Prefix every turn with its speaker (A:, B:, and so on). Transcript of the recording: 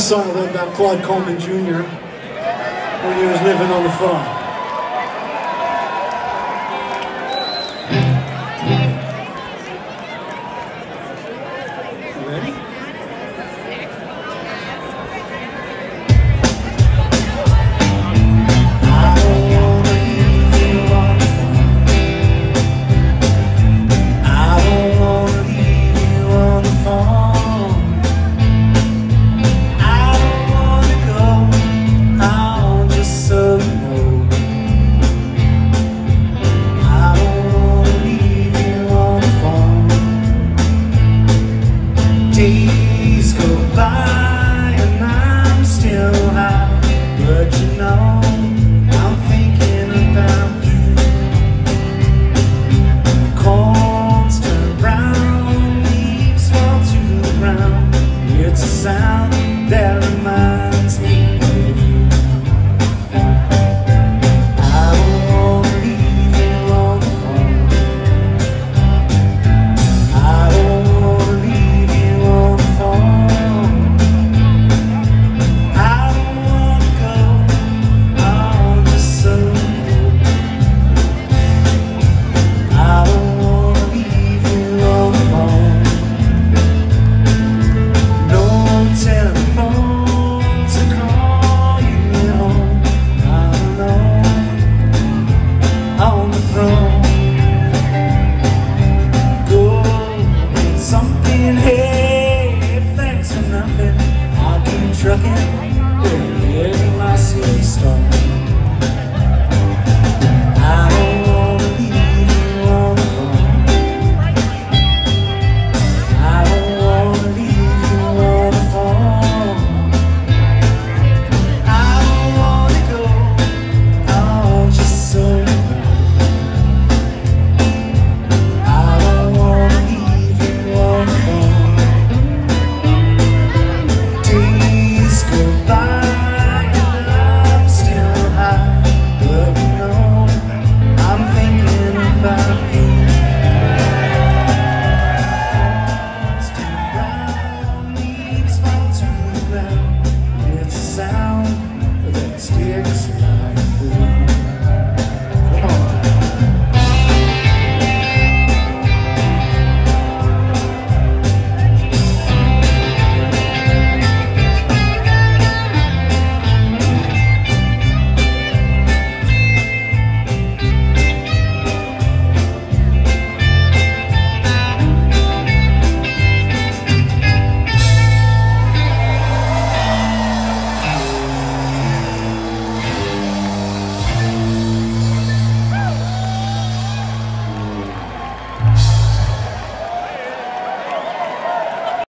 A: This song I wrote about Claude Coleman Jr. when he was living on the farm. Days go by and I'm still high, but you know I'm thinking about you. Corns turn brown, leaves fall to the ground. It's a sound that reminds me of you. I don't wanna leave you on the phone. I don't wanna leave you on the phone. I don't wanna go on just so. I don't wanna leave you on the phone. No telephone to call you home. I'm alone on the throne. Go get something, hey, thanks for nothing. I'll keep trucking, here's my city star. I don't wanna leave you on the phone. I don't wanna leave you on the phone. I don't wanna go on just so. I don't wanna leave you on the phone. Days go by and I'm still high, but you know I'm thinking about you. Corns turn brown, leaves fall to the ground. It's a sound that sticks.